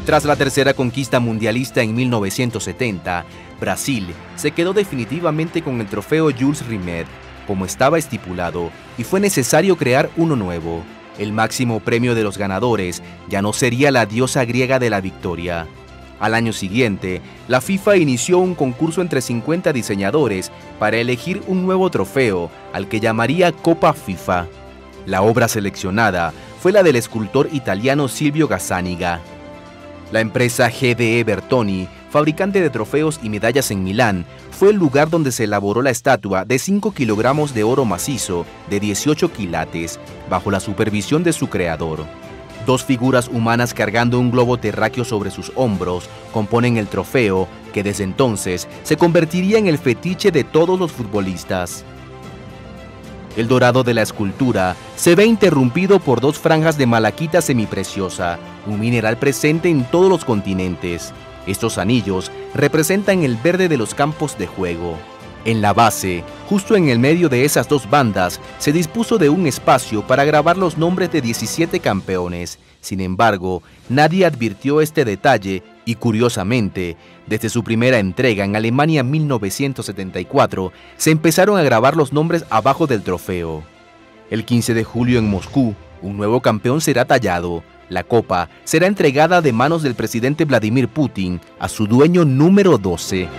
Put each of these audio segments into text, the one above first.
Tras la tercera conquista mundialista en 1970, Brasil se quedó definitivamente con el trofeo Jules Rimet, como estaba estipulado, y fue necesario crear uno nuevo. El máximo premio de los ganadores ya no sería la diosa griega de la victoria. Al año siguiente, la FIFA inició un concurso entre 50 diseñadores para elegir un nuevo trofeo, al que llamaría Copa FIFA. La obra seleccionada fue la del escultor italiano Silvio Gazzaniga. La empresa GDE Bertoni, fabricante de trofeos y medallas en Milán, fue el lugar donde se elaboró la estatua de 5 kilogramos de oro macizo de 18 quilates, bajo la supervisión de su creador. Dos figuras humanas cargando un globo terráqueo sobre sus hombros componen el trofeo, que desde entonces se convertiría en el fetiche de todos los futbolistas. El dorado de la escultura se ve interrumpido por dos franjas de malaquita semipreciosa, un mineral presente en todos los continentes. Estos anillos representan el verde de los campos de juego. En la base, justo en el medio de esas dos bandas, se dispuso de un espacio para grabar los nombres de 17 campeones. Sin embargo, nadie advirtió este detalle y, curiosamente, desde su primera entrega en Alemania en 1974, se empezaron a grabar los nombres abajo del trofeo. El 15 de julio en Moscú, un nuevo campeón será tallado. La copa será entregada de manos del presidente Vladimir Putin a su dueño número 12.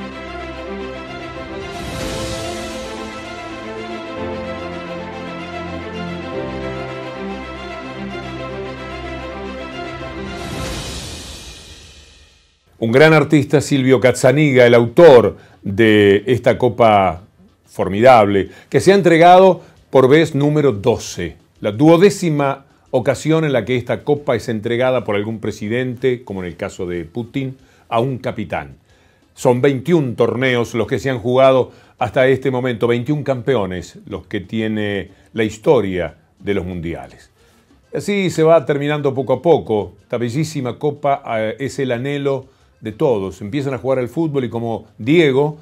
Un gran artista, Silvio Gazzaniga, el autor de esta copa formidable, que se ha entregado por vez número 12, la 12ª ocasión en la que esta copa es entregada por algún presidente, como en el caso de Putin, a un capitán. Son 21 torneos los que se han jugado hasta este momento, 21 campeones los que tiene la historia de los mundiales. Así se va terminando poco a poco. Esta bellísima copa es el anhelo de todos. Empiezan a jugar al fútbol y como Diego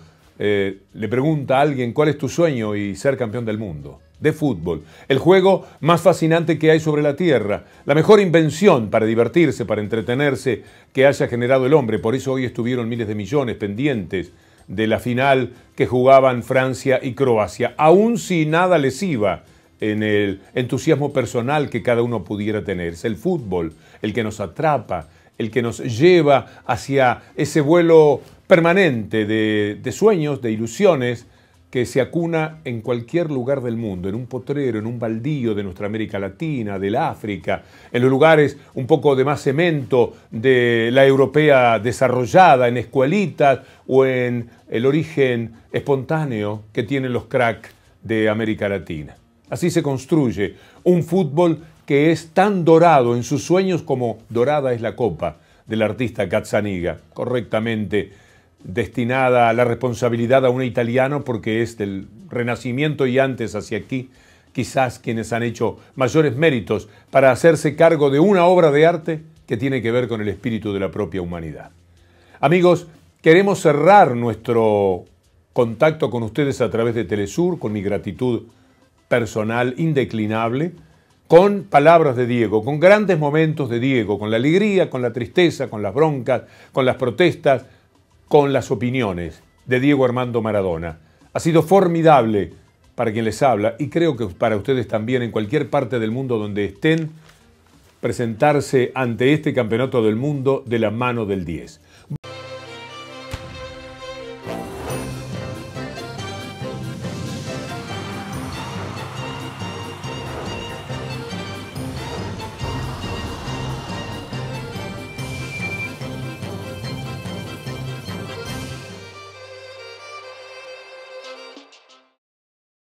le pregunta a alguien ¿cuál es tu sueño? Y ser campeón del mundo de fútbol. El juego más fascinante que hay sobre la tierra. La mejor invención para divertirse, para entretenerse que haya generado el hombre. Por eso hoy estuvieron miles de millones pendientes de la final que jugaban Francia y Croacia. Aún si nada les iba en el entusiasmo personal que cada uno pudiera tener. Es el fútbol el que nos atrapa, el que nos lleva hacia ese vuelo permanente de sueños, de ilusiones, que se acuna en cualquier lugar del mundo, en un potrero, en un baldío de nuestra América Latina, del África, en los lugares un poco de más cemento de la europea desarrollada, en escuelitas o en el origen espontáneo que tienen los cracks de América Latina. Así se construye un fútbol que es tan dorado en sus sueños como dorada es la copa del artista Gazzaniga, correctamente destinada a la responsabilidad a un italiano porque es del Renacimiento y antes hacia aquí, quizás quienes han hecho mayores méritos para hacerse cargo de una obra de arte que tiene que ver con el espíritu de la propia humanidad. Amigos, queremos cerrar nuestro contacto con ustedes a través de Telesur, con mi gratitud personal indeclinable, con palabras de Diego, con grandes momentos de Diego, con la alegría, con la tristeza, con las broncas, con las protestas, con las opiniones de Diego Armando Maradona. Ha sido formidable para quien les habla y creo que para ustedes también en cualquier parte del mundo donde estén, presentarse ante este campeonato del mundo de la mano del 10.